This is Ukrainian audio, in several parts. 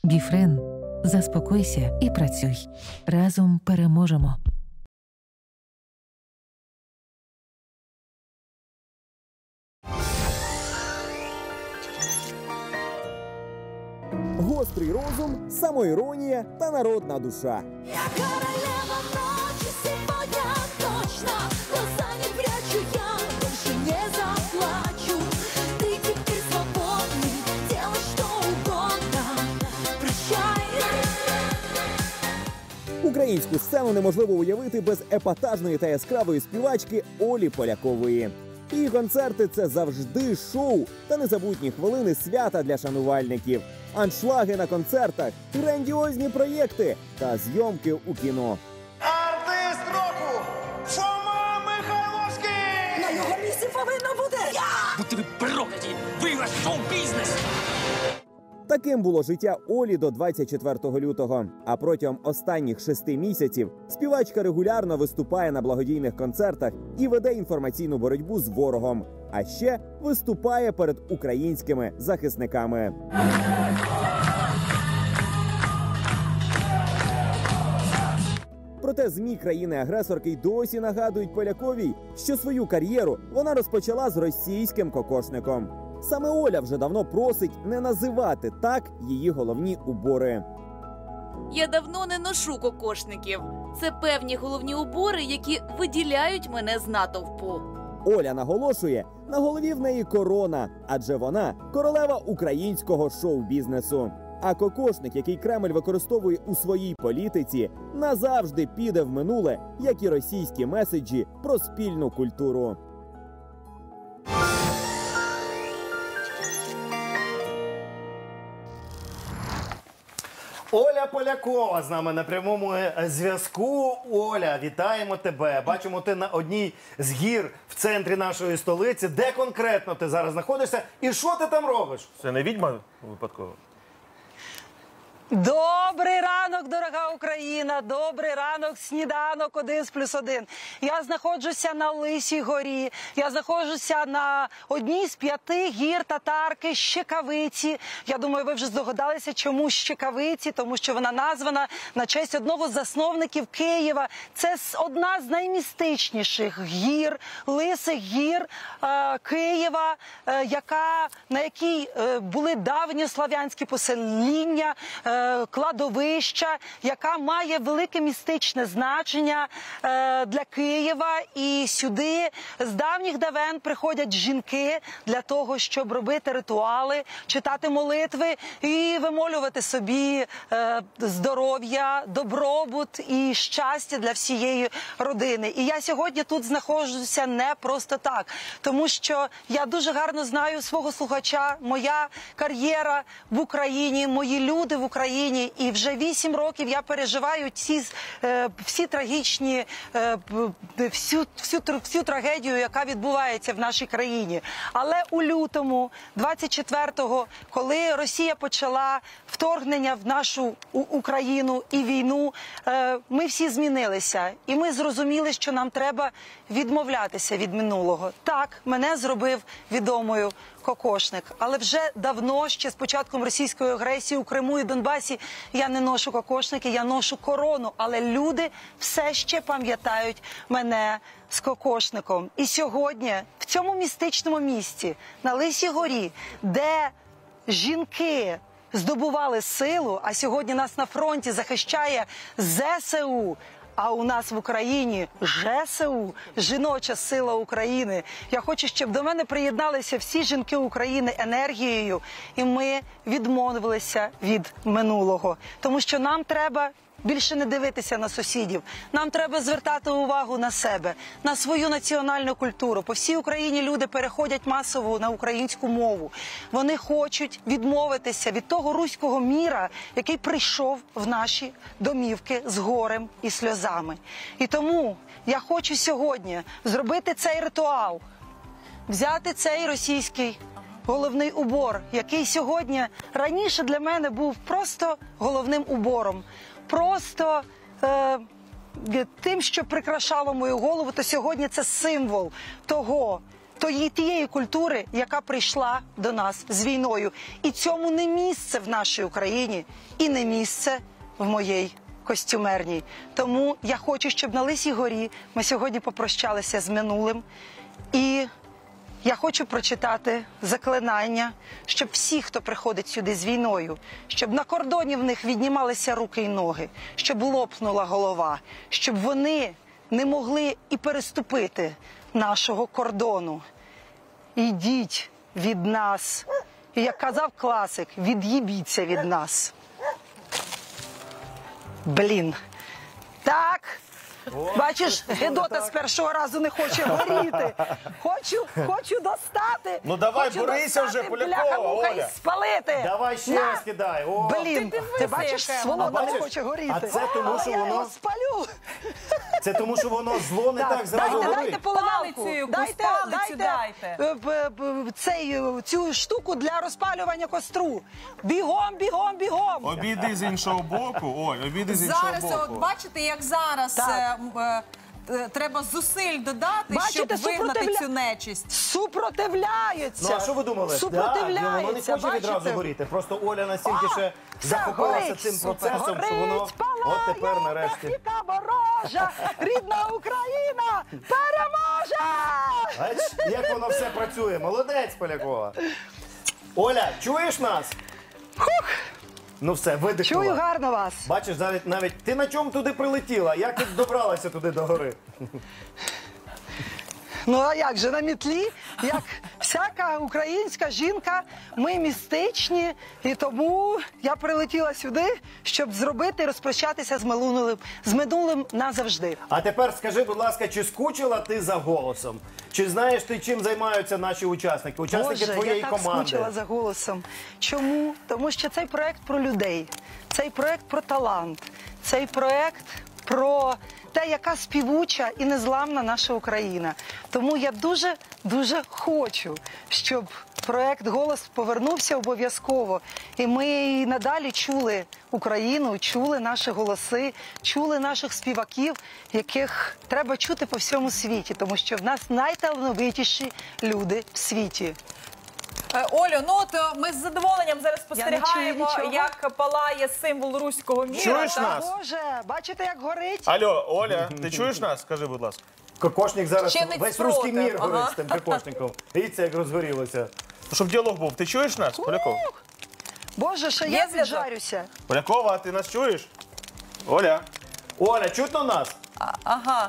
Біфрен. Заспокойся і працюй. Разом переможемо. Гострий розум, самоіронія та народна душа. Я королева ночи сегодня точно. Глаза не прячу, я больше не заплачу. Ты теперь свободный, делай что угодно. Прощай. Українську сцену неможливо уявити без епатажної та яскравої співачки Олі Полякової. Її концерти – це завжди шоу та незабутні хвилини свята для шанувальників. Аншлаги на концертах, грандіозні проєкти та зйомки у кіно. Артист року Фома Михайловський! На його місці повинна бути я! Будьте ви прокляті! Ви ваш шоу-бізнес! Таким було життя Олі до 24 лютого. А протягом останніх 6 місяців співачка регулярно виступає на благодійних концертах і веде інформаційну боротьбу з ворогом. А ще виступає перед українськими захисниками. Проте ЗМІ країни-агресорки й досі нагадують Поляковій, що свою кар'єру вона розпочала з російським кокошником. Саме Оля вже давно просить не називати так її головні убори. Я давно не ношу кокошників. Це певні головні убори, які виділяють мене з натовпу. Оля наголошує, на голові в неї корона, адже вона королева українського шоу-бізнесу. А кокошник, який Кремль використовує у своїй політиці, назавжди піде в минуле, як і російські меседжі про спільну культуру. Оля Полякова з нами на прямому зв'язку. Оля, вітаємо тебе. Бачимо, ти на одній з гір в центрі нашої столиці. Де конкретно ти зараз знаходишся і що ти там робиш? Це не відьма випадково? Добрий ранок, дорога Україна! Добрий ранок, сніданок 1+1. Я знаходжуся на Лисій горі. Я знаходжуся на одній з 5 гір татарки Щекавиці. Я думаю, ви вже здогадалися, чому Щекавиці, тому що вона названа на честь одного з засновників Києва. Це одна з наймістичніших гір, лисих гір Києва, на якій були давньослав'янські посеління, кладовища, яка має велике містичне значення для Києва. І сюди з давніх давен приходять жінки для того, щоб робити ритуали, читати молитви і вимолювати собі здоров'я, добробут і щастя для всієї родини. І я сьогодні тут знаходжуся не просто так, тому що я дуже гарно знаю свого слухача, моя кар'єра в Україні, мої люди в Україні, і вже 8 років я переживаю всі трагічні, всю трагедію, яка відбувається в нашій країні. Але у лютому 24-го, коли Росія почала вторгнення в нашу Україну і війну, ми всі змінилися. І ми зрозуміли, що нам треба відмовлятися від минулого. Так, мене зробив відомою кокошник. Але вже давно, ще з початком російської агресії у Криму і Донбасі, я не ношу кокошники, я ношу корону. Але люди все ще пам'ятають мене з кокошником. І сьогодні в цьому містичному місці, на Лисій горі, де жінки здобували силу, а сьогодні нас на фронті захищає ЗСУ, а у нас в Україні ЖСУ, жіноча сила України. Я хочу, щоб до мене приєдналися всі жінки України енергією, і ми відмовилися від минулого. Тому що нам треба більше не дивитися на сусідів. Нам треба звертати увагу на себе, на свою національну культуру. По всій Україні люди переходять масово на українську мову. Вони хочуть відмовитися від того руського міра, який прийшов в наші домівки з горем і сльозами. І тому я хочу сьогодні зробити цей ритуал, взяти цей російський головний убор, який сьогодні раніше для мене був просто головним убором. Просто тим, що прикрашало мою голову, то сьогодні це символ того, тієї культури, яка прийшла до нас з війною. І цьому не місце в нашій Україні, і не місце в моїй костюмерній. Тому я хочу, щоб на Лисій горі ми сьогодні попрощалися з минулим. І я хочу прочитати заклинання, щоб всі, хто приходить сюди з війною, щоб на кордоні в них віднімалися руки і ноги, щоб лопнула голова, щоб вони не могли і переступити нашого кордону. Ідіть від нас. І як казав класик, від'їбіться від нас. Блін. Так. Бачиш, Гедота з першого разу не хоче горіти. Хочу достати. Ну давай, хочу борися вже, достати, Полякова, бляха-муха, Оля. і спалити. Давай ще На. раз кидай. О. Блін, ти бачиш, сволода не бачиш? хоче горіти. А це тому, що я воно- його спалю. Це тому, що воно зло не так зразу дайте горить. поливалку, Палицю якусь, палицю дайте. Цю штуку для розпалювання костру. Бігом, бігом, бігом. Обійди з іншого боку. Оль, обійди з іншого Зараз, от боку. бачите, як зараз Так. треба зусиль додати, Бачите, щоб вигнати супротивля- цю нечисть. Супротивляються. Ну, а що ви думали? Супротивляються, Да, воно не хоче відразу бачите? горіти. Просто Оля настільки ще Все, захопилася горить, цим супер. процесом, що воно Горить, от тепер палає нарешті. техніка ворожа, рідна Україна переможе! Бач, як воно все працює. Молодець, Полякова. Оля, чуєш нас? Ну все, видихнула. Чую гарно вас. Бачиш, навіть ти на чому туди прилетіла? Як ти добралася туди до гори? Ну а як же, на мітлі, як всяка українська жінка, ми містичні, і тому я прилетіла сюди, щоб зробити і розпрощатися з минулим назавжди. А тепер скажи, будь ласка, чи скучила ти за голосом? Чи знаєш ти, чим займаються наші учасники? Учасники Боже, твоєї я так команди. скучила за голосом. Чому? Тому що цей проект про людей, цей проект про талант, цей проект про те, яка співуча і незламна наша Україна. Тому я дуже хочу, щоб проект «Голос» повернувся обов'язково. І ми і надалі чули Україну, чули наші голоси, чули наших співаків, яких треба чути по всьому світі, тому що в нас найталановитіші люди в світі. Олю, ну от ми з задоволенням зараз чую спостерігаємо, нічого. як палає символ руського міра. Чуєш так? нас? Боже, бачите, як горить? Алло, Оля, ти чуєш нас? Скажи, будь ласка. Кокошник зараз Чинить весь спротив, руський мір ага. горить з тим кокошником. Дивіться, як розгорілося. Щоб діалог був. Ти чуєш нас, Полякова? Боже, що Є я зв'язок? піджарюся. Полякова, ти нас чуєш? Оля. Оля, чутно нас? Ага.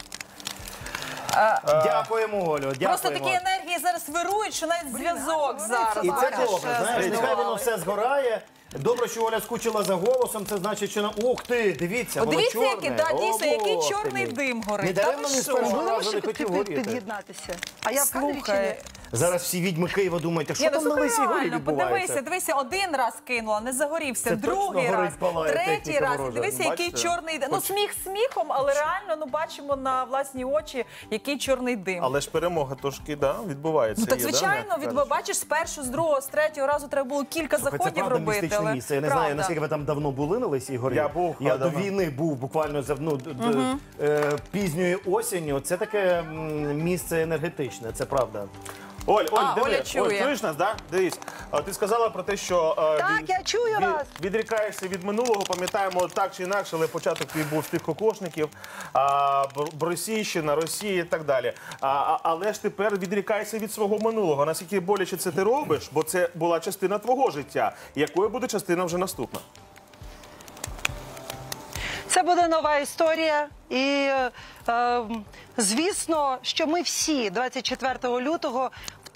Дякуємо, Олю, дякуємо. Просто такі енергії зараз вирують, що навіть зв'язок зараз. І це бачиш, добре, знаєш, нехай воно все згорає. Добре, що Оля скучила за голосом, це значить, що ух ти, дивіться, От воно дивіться, чорне. який, да, дійсно, О, який Бог ти чорний мій. дим горить. Не Та даремно ви він з що? першого Можливо, разу що не хотів горіти. під'єднатися. А я в кадрі чи ні? Слухай, Зараз всі відьми Києва думають, а що Ні, там ну на слухай, Лисій горі реально, відбувається? дивися, один раз кинула, не загорівся, Це другий точно раз, горить, палає третій техніка раз. І ворожа. дивися, який Бачите? чорний дим. Ну, сміх сміхом, але реально, ну, бачимо на власні очі, який чорний дим. Але ж перемога трошки, да, відбувається. Ну, так, є, да, звичайно, м'яко кажучи. бачиш, з першого, з другого, з третього разу треба було кілька Це заходів правда робити. містичне Але... місце. Я не знаю, Правда. наскільки ви там давно були на Лисій горі. Я був, Я але до давно. війни був буквально пізньої осінню. Це таке місце енергетичне, це правда. Оль, А, диви, Оля чує. чуєш нас, да? Дивись, ти сказала про те, що Так, я чую вас. відрікаєшся від минулого, пам'ятаємо так чи інакше, але початок твій був з тих кокошників, Брусійщина, Росія і так далі. Але ж тепер відрікаєшся від свого минулого. Наскільки боляче це ти робиш, бо це була частина твого життя, якою буде частина вже наступна? Це буде нова історія. І, звісно, що ми всі 24 лютого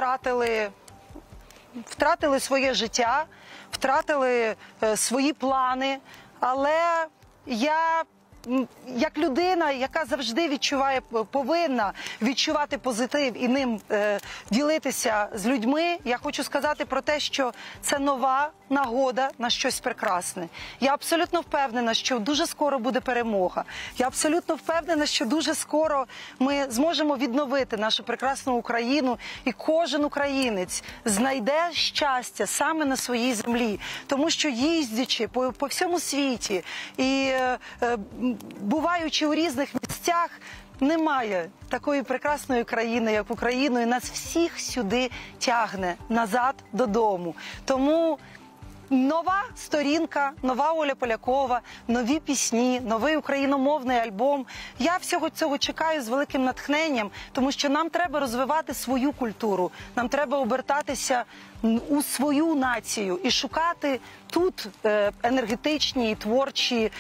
втратили своє життя, втратили свої плани. Але я, як людина, яка завжди повинна відчувати позитив і ним ділитися з людьми, я хочу сказати про те, що це нова нагода на щось прекрасне. Я абсолютно впевнена, що дуже скоро буде перемога. Я абсолютно впевнена, що дуже скоро ми зможемо відновити нашу прекрасну Україну, і кожен українець знайде щастя саме на своїй землі. Тому що їздячи по всьому світі і буваючи у різних місцях, гостях немає такої прекрасної країни, як Україна, і нас всіх сюди тягне назад додому. Тому нова сторінка, нова Оля Полякова, нові пісні, новий україномовний альбом. Я всього цього чекаю з великим натхненням, тому що нам треба розвивати свою культуру, нам треба обертатися у свою націю і шукати тут енергетичні і творчі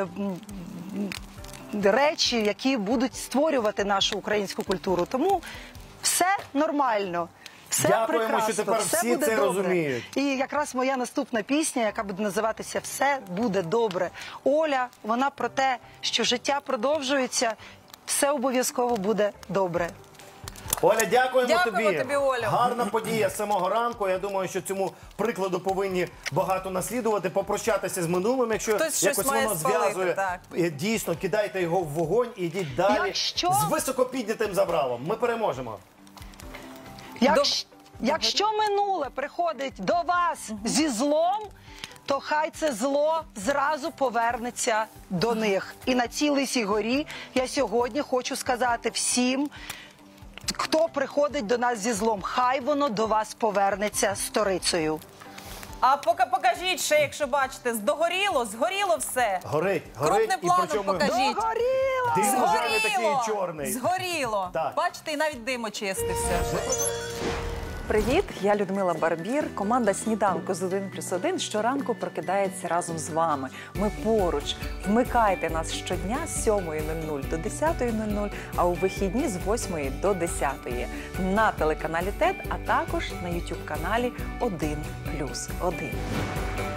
речі, які будуть створювати нашу українську культуру. Тому все нормально. Все Дякуємо, прекрасно, що тепер все всі буде це добре. розуміють. І якраз моя наступна пісня, яка буде називатися «Все буде добре». Оля, вона про те, що життя продовжується, все обов'язково буде добре. Оля, дякуємо тобі, Олю. Гарна подія з самого ранку. Я думаю, що цьому прикладу повинні багато наслідувати, попрощатися з минулим, якщо Хтось щось якось має воно спалити, зв'язує. так. Дійсно, кидайте його в вогонь і йдіть далі Якщо- з високо піднятим забралом. Ми переможемо. Якщо минуле приходить до вас зі злом, то хай це зло зразу повернеться до них. І на цій Лисій горі я сьогодні хочу сказати всім, хто приходить до нас зі злом, хай воно до вас повернеться сторицею. А поки покажіть ще, якщо бачите, згоріло все. Горить, Крупним і планом причому покажіть. Догоріло! дим уже не Згоріло! такий чорний. Згоріло. Так. Бачите, і навіть дим очистився. Привіт, я Людмила Барбір. Команда «Сніданку з 1+1» щоранку прокидається разом з вами. Ми поруч. Вмикайте нас щодня з 7:00 до 10:00, а у вихідні з 8 до 10 на телеканалі ТЕТ, а також на YouTube-каналі 1+1.